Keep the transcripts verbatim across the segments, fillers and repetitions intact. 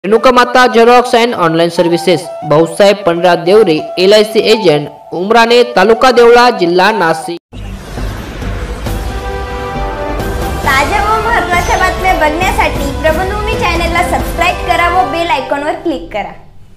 Renuka Mata xerox and online services, Bhausaheb Pandrao Deore, L I C agent, Umrane, taluka Deola, जिल्हा नाशिक। ताज्या व महत्त्वाच्या बातम्या बघण्यासाठी प्रबंधभूमी चॅनलला सबस्क्राइब करा व बेल आयकॉनवर क्लिक करा।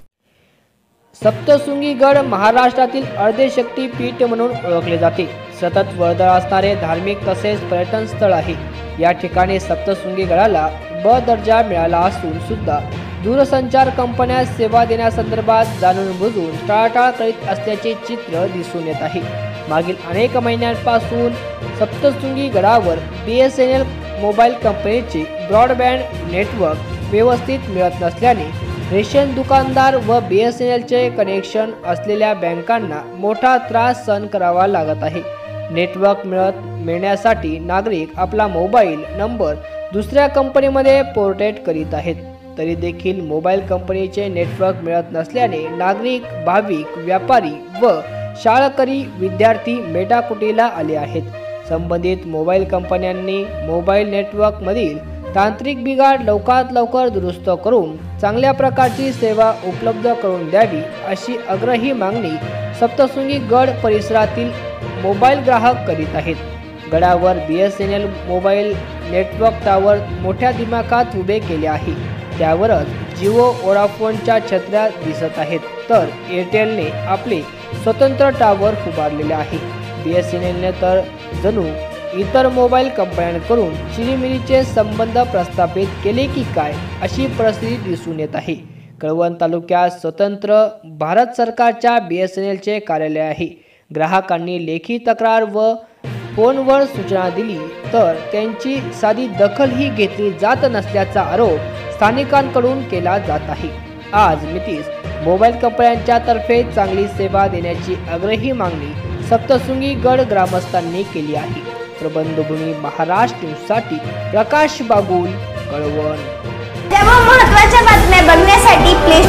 सप्तशृंगी गड महाराष्ट्रातील अर्धे शक्तीपीठ म्हणून ओळखले जाते। सतत वर्दळ असणारे धार्मिक तसेच पर्यटन स्थळ आहे। या ठिकाणी सप्तशृंगी गडाला ब दर्जा मिळाला असून सुद्धा दूरसंचार कंपन्या सेवा देण्यासंदर्भात जाणून बुजून टाळाटाळ करीत असल्याचे चित्र दिसून येत आहे। मागील अनेक महिन्यांपासून सप्तशृंगी गडावर B S N L mobile कंपनीचे ब्रॉडबँड नेटवर्क व्यवस्थित मिळत नसल्याने रेशन दुकानदार व बी एस एन एलचे कनेक्शन असलेल्या बँकांना मोठा त्रास सहन करावा लागत आहे। नेटवर्क मिळत मिळण्यासाठी नागरिक आपला मोबाईल नंबर दुसऱ्या कंपनीमध्ये पोर्टेट करीत आहेत, तरी देखील मोबाईल कंपनीचे नेटवर्क मिळत नसल्याने नागरिक, भाविक, व्यापारी व शाळकरी विद्यार्थी मेटाकुटीला आले आहेत। संबंधित मोबाईल कंपन्यांनी मोबाईल नेटवर्क मधील तांत्रिक बिघाड लवकरात लवकर दुरुस्त करून चांगल्या प्रकारची सेवा उपलब्ध करून द्यावी अशी आग्रही मागणी सप्तशृंगी गड परिसरातील मोबाईल ग्राहक करीत आहेत। गडावर B S N L mobile network tower मोठ्या दिमाखात उभे केले आहे, त्यावरच जिओ, वोडाफोनच्या छत्र्या दिसत आहेत, तर एअरटेलने आपले स्वतंत्र टावर उभारलेले आहे। बी एस एन एलने तर जणू इतर मोबाईल कंपन्यांकडून चिरीमिरीचे संबंध प्रस्थापित केले की काय अशी परिस्थिती दिसून येत आहे। कळवण तालुक्यात स्वतंत्र भारत सरकारच्या बी एस एन एलचे कार्यालय आहे। ग्राहकांनी लेखी तक्रार व फोनवर सूचना दिली तर त्यांची साधी दखलही घेतली जात नसल्याचा आरोप स्थानिकांकडून केला जात आहे। आज मितीस मोबाईल कंपन्यांच्या तर्फे चांगली सेवा देण्याची आग्रही मागणी सप्तशृंगी गड ग्रामस्थांनी केली आहे। प्रबंधभूमी महाराष्ट्र न्यूजसाठी प्रकाश बागुल, कळवण। महत्त्वाच्या बातम्या बघण्यासाठी प्ले